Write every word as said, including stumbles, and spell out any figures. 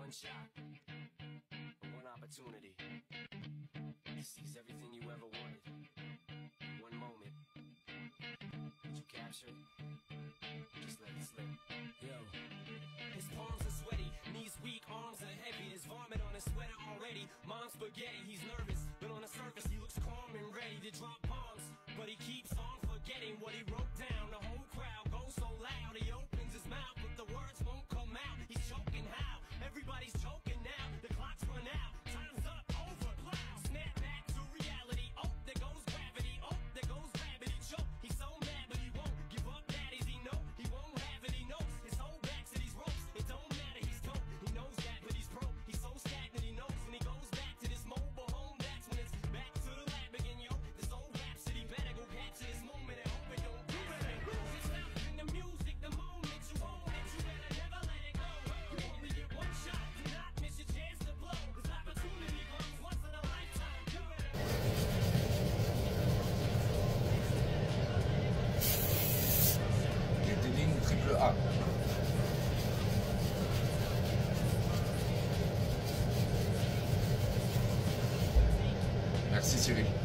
one shot, one opportunity to seize everything you ever wanted in one moment. Did you capture it? Just let it slip. Yo. His palms are sweaty, knees weak, arms are heavy. There's vomit on his sweater already. Mom's spaghetti, he's nervous, but on the surface he looks calm and ready to drop bombs. But he keeps on forgetting what he wrote down. The whole crowd goes so loud, he opens his mouth, but the words won't come out. He's choking how? Everybody's choking now. The clock's run out, time's up, over, plow. Snap back to reality. Oh, there goes gravity. Oh, there goes gravity. Choke. He's so mad, but he won't give up. That is he know he won't have it. He knows his whole back to these ropes. It don't matter. He's dope. He knows that, but he's broke. He's so stagnant. He knows, and he goes back to this mobile home. That's when it's back to the lab again, yo. This old rhapsody better go capture this moment and hope it don't do it. It's not in the music, the moment you own it. You better never let it go. You only get one shot. Do not miss your chance to blow. This opportunity comes once in a lifetime. Do it. Ligne triple A. Merci Cyril.